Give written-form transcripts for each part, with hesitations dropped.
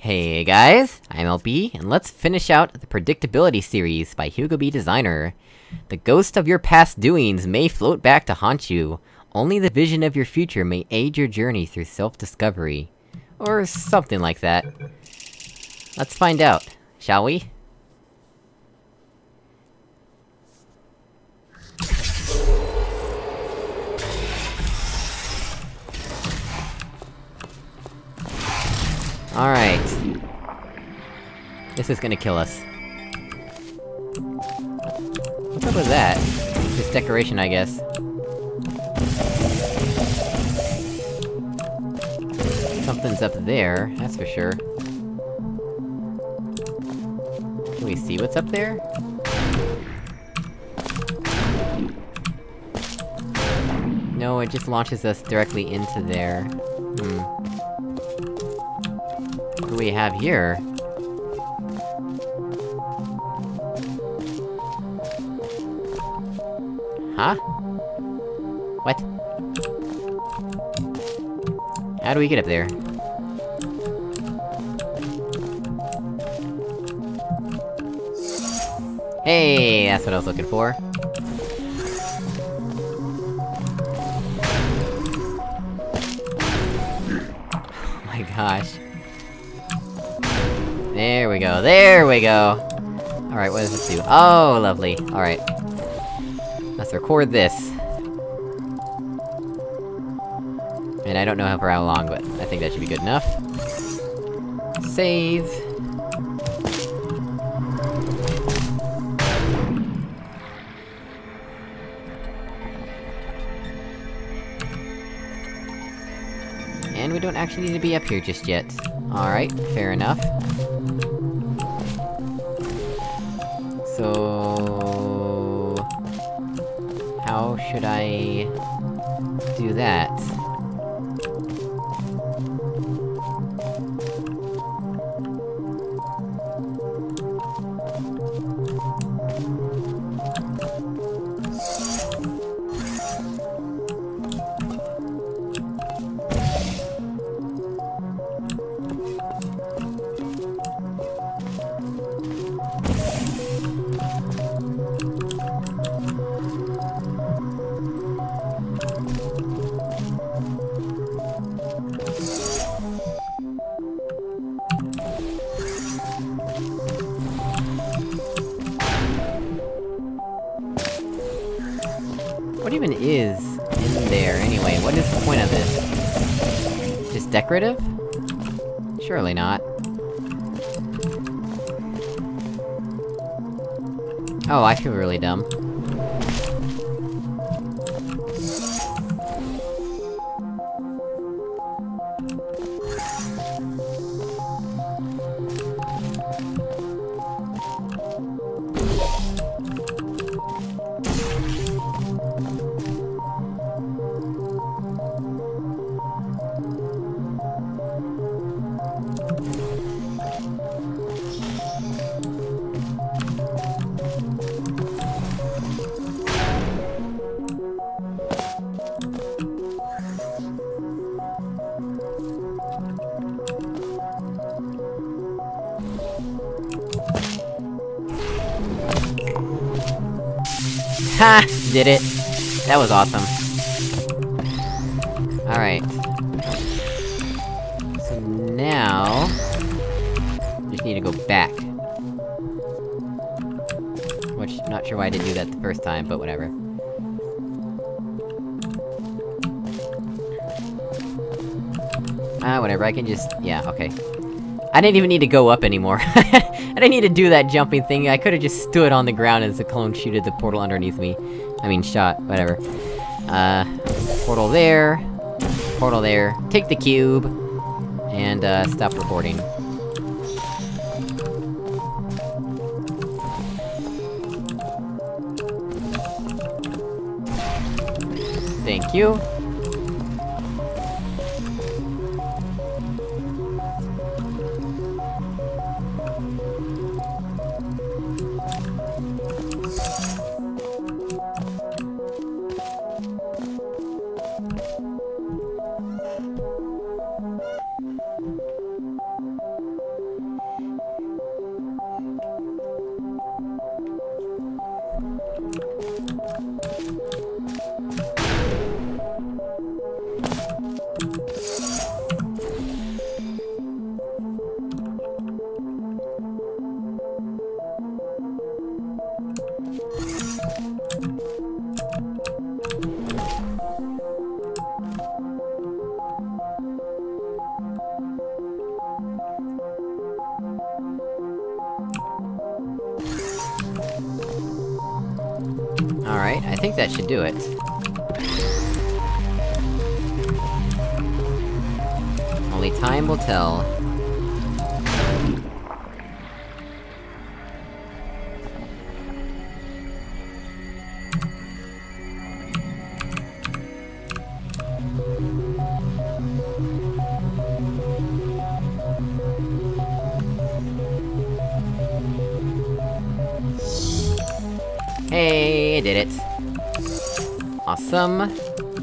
Hey guys, I'm LB, and let's finish out the Predictability series by HugoBDesigner. The ghost of your past doings may float back to haunt you. Only the vision of your future may aid your journey through self-discovery. Or something like that. Let's find out, shall we? Alright. This is gonna kill us. What's up with that? Just decoration, I guess. Something's up there, that's for sure. Can we see what's up there? No, it just launches us directly into there. What do we have here? Huh? What? How do we get up there? Hey, that's what I was looking for. Oh my gosh. There we go, there we go! Alright, what does this do? Oh, lovely. Alright. Let's record this. And I don't know for how long, but I think that should be good enough. Save. And we don't actually need to be up here just yet. Alright, fair enough. So... how should I... do that? What even is in there, anyway? What is the point of this? Just decorative? Surely not. Oh, I feel really dumb. Ha! Did it! That was awesome. Alright. So now... just need to go back. Which, not sure why I didn't do that the first time, but whatever. Whatever, I can just... yeah, okay. I didn't even need to go up anymore. I didn't need to do that jumping thing, I could've just stood on the ground as the clone shooted the portal underneath me. I mean, shot, whatever. Portal there. Portal there. Take the cube. And, stop recording. Thank you. Alright, I think that should do it. Only time will tell. Hey, I did it! Awesome!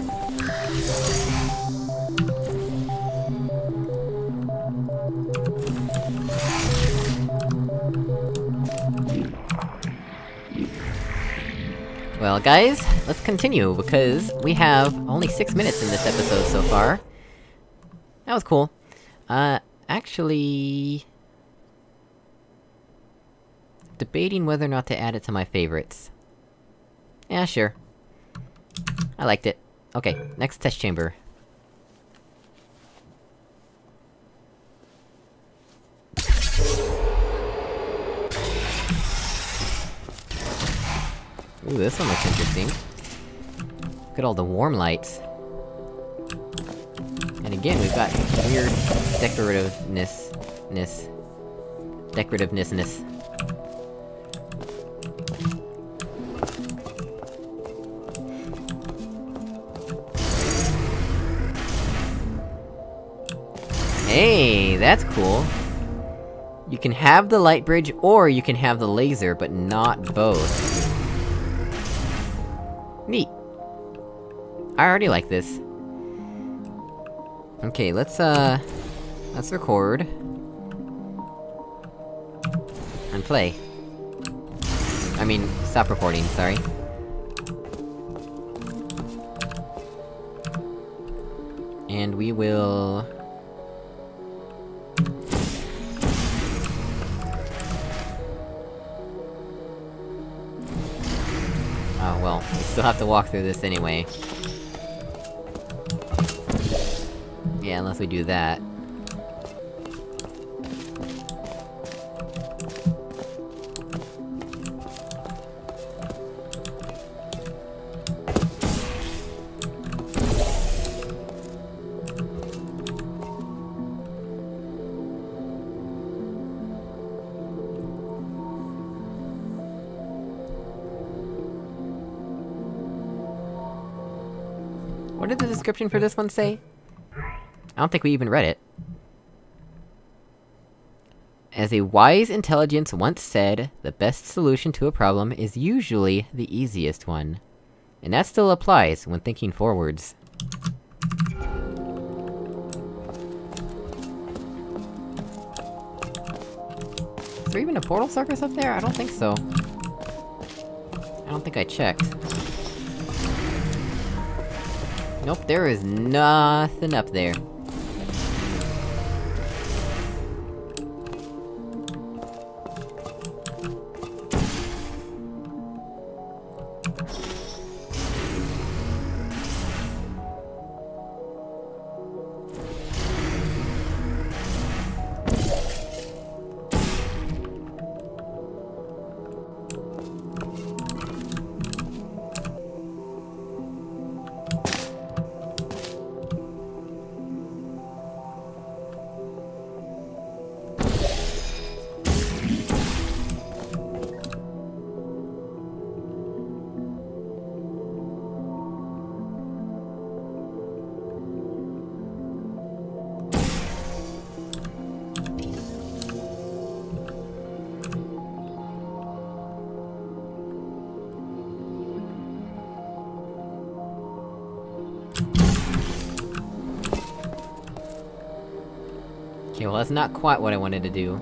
Well guys, let's continue, because we have only 6 minutes in this episode so far. That was cool. Actually... debating whether or not to add it to my favorites. Yeah, sure. I liked it. Okay, next test chamber. Ooh, this one looks interesting. Look at all the warm lights. And again, we've got weird decorativeness. Hey, that's cool! You can have the light bridge, or you can have the laser, but not both. Neat. I already like this. Okay, let's record. And play. I mean, stop recording, sorry. And we will... oh well, we still have to walk through this anyway. Yeah, unless we do that. What did the description for this one say? I don't think we even read it. As a wise intelligence once said, the best solution to a problem is usually the easiest one. And that still applies when thinking forwards. Is there even a portal circus up there? I don't think so. I don't think I checked. Nope, there is nothing up there. Okay, well that's not quite what I wanted to do.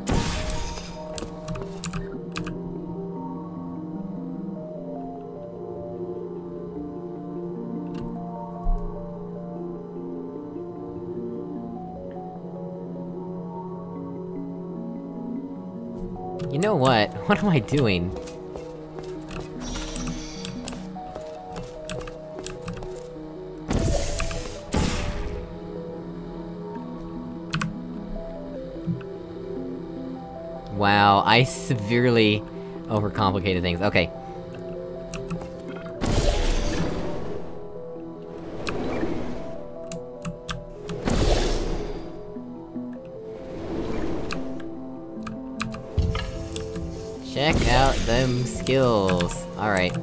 You know what? What am I doing? Wow, I severely overcomplicated things. Okay. Check out them skills. Alright.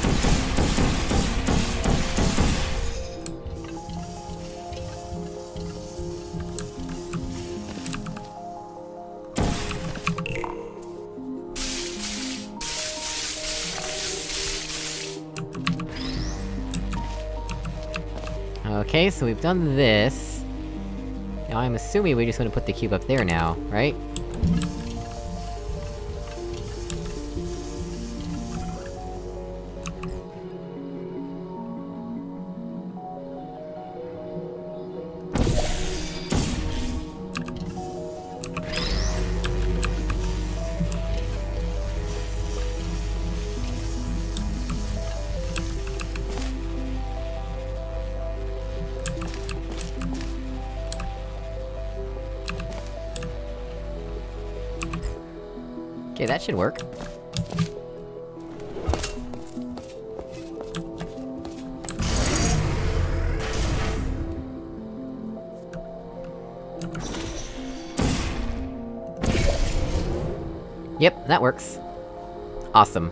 Okay, so we've done this. Now I'm assuming we're just gonna put the cube up there now, right? Okay, that should work. Yep, that works. Awesome.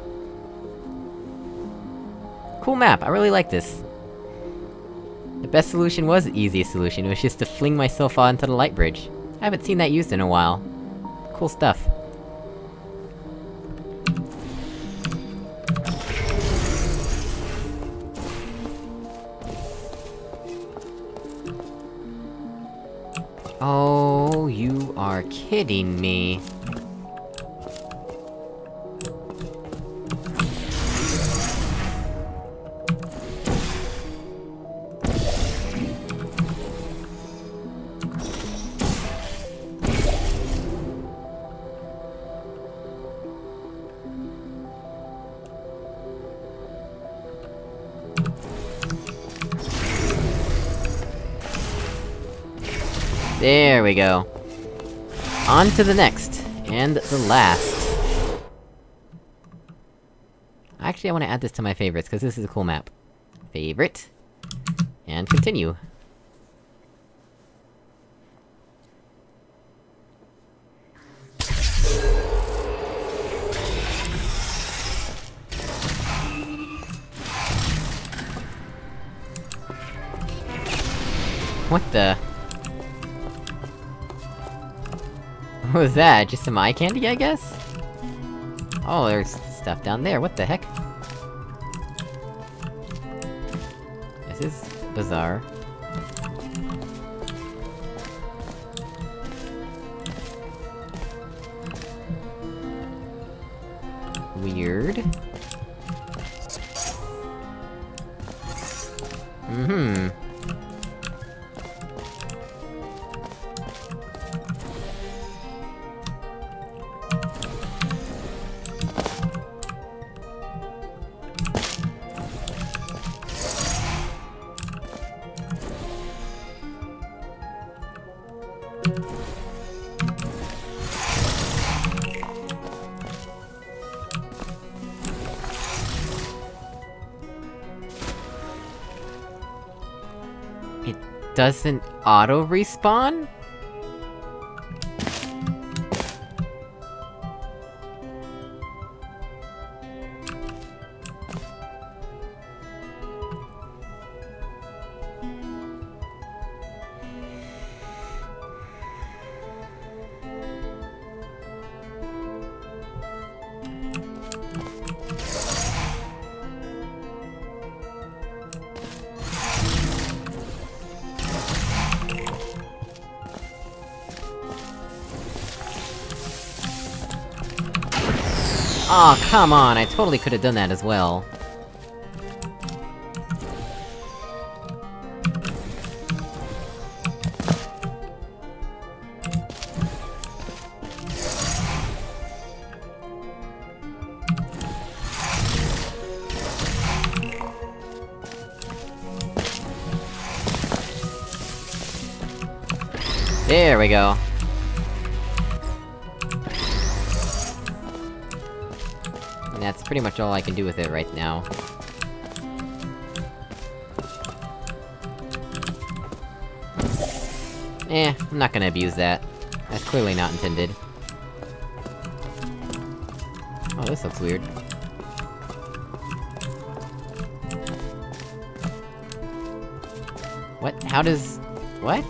Cool map, I really like this. The best solution was the easiest solution, it was just to fling myself onto the light bridge. I haven't seen that used in a while. Cool stuff. Oh, you are kidding me. There we go. On to the next, and the last. Actually, I wanna add this to my favorites, cause this is a cool map. Favorite. And continue. What the? What was that? Just some eye candy, I guess? Oh, there's stuff down there, what the heck? This is bizarre. Weird. Mm-hmm. It doesn't auto-respawn? Aw, oh, come on, I totally could've done that as well. There we go. And that's pretty much all I can do with it right now. I'm not gonna abuse that. That's clearly not intended. Oh, this looks weird. What? How does... What?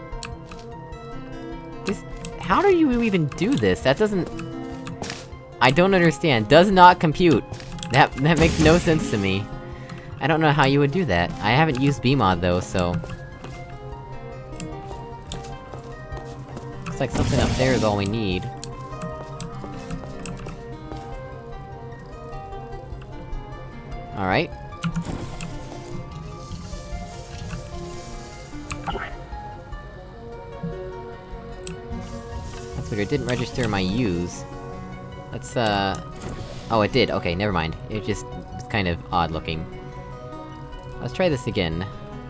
This... How do you even do this? That doesn't... I don't understand. Does not compute! That makes no sense to me. I don't know how you would do that. I haven't used Bmod though, so... Looks like something up there is all we need. Alright. That's weird, it didn't register my U's. Let's, Oh, it did, okay, never mind. It just was kind of odd looking. Let's try this again.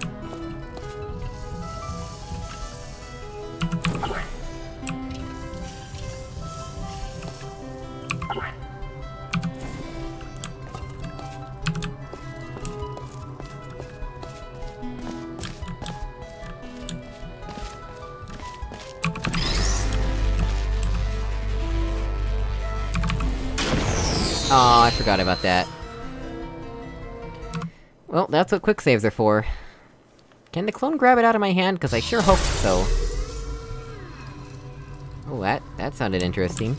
Oh, I forgot about that. Well, that's what quick saves are for. Can the clone grab it out of my hand? Cause I sure hope so. Oh, that sounded interesting.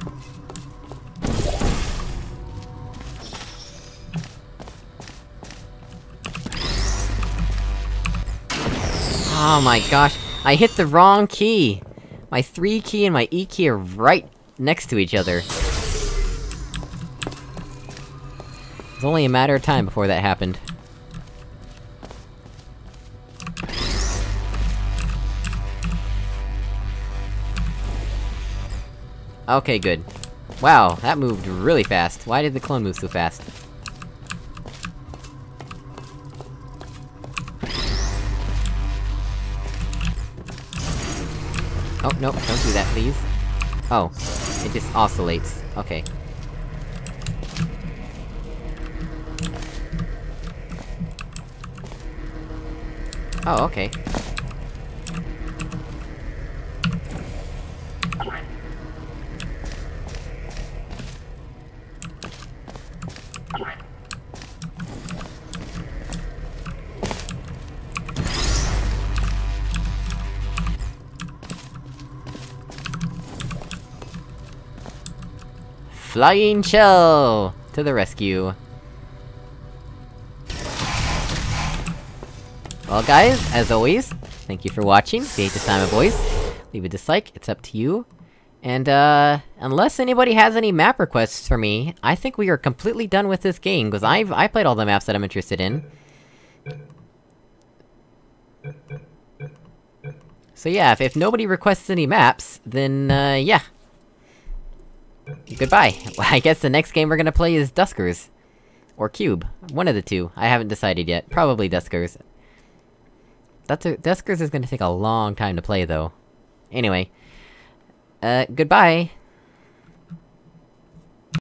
Oh my gosh, I hit the wrong key! My 3 key and my E key are right next to each other. It was only a matter of time before that happened. Okay, good. Wow, that moved really fast. Why did the clone move so fast? Oh, nope, don't do that, please. Oh, it just oscillates. Okay. Oh, okay. Flying Shell! To the rescue. Well guys, as always, thank you for watching, TWTM boys. Leave a dislike, it's up to you. And unless anybody has any map requests for me, I think we are completely done with this game, because I played all the maps that I'm interested in. So yeah, if nobody requests any maps, then yeah. Goodbye. Well, I guess the next game we're gonna play is Duskers. Or Cube. One of the two. I haven't decided yet. Probably Duskers. Duskers is gonna take a long time to play, though. Anyway. Goodbye!